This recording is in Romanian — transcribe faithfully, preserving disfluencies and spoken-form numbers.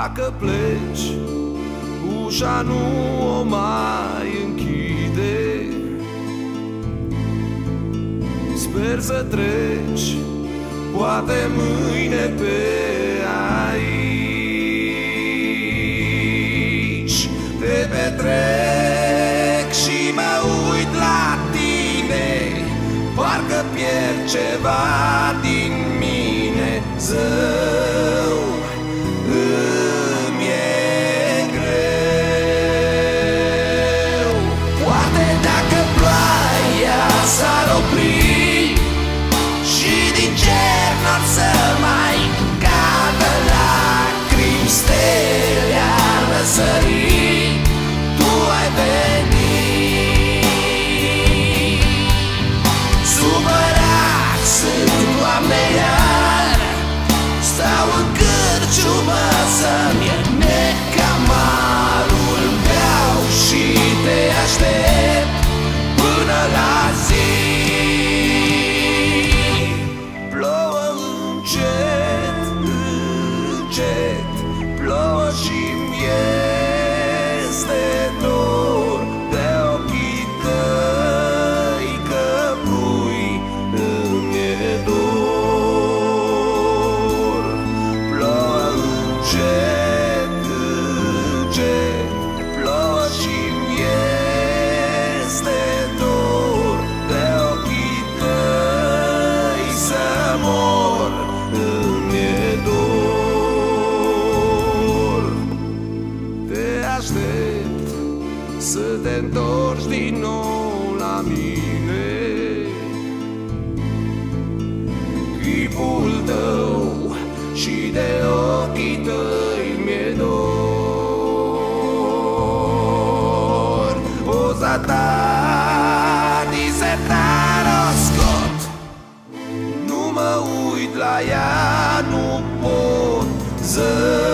Dacă pleci, ușa nu o mai închide. Sper să treci, poate mâine pe aici. Te petrec și mă uit la tine, parcă pierd ceva din mine. Zău, îmi e greu. Poate dacă ploaia s-ar opri și din cer n-ar să mai cadă lacrimi, stele ar răsări, tu ai venit. Supărat sunt, Doamne, iar stau în cârciumă să-mi nec amarul, beau și te aștept până la zi. Plouă încet, încet, plouă și-mi este dor de ochii tăi, că pui îmi e dor. Plouă încet, încet, plouă și-mi este dor de ochii tăi, să mor îmi e dor. Te aștept să te întorci din nou la mine. Chipul tău și de ochii tăi mi-e dor. Poza ta disertar o scot, nu mă uit la ea, nu pot. Zău,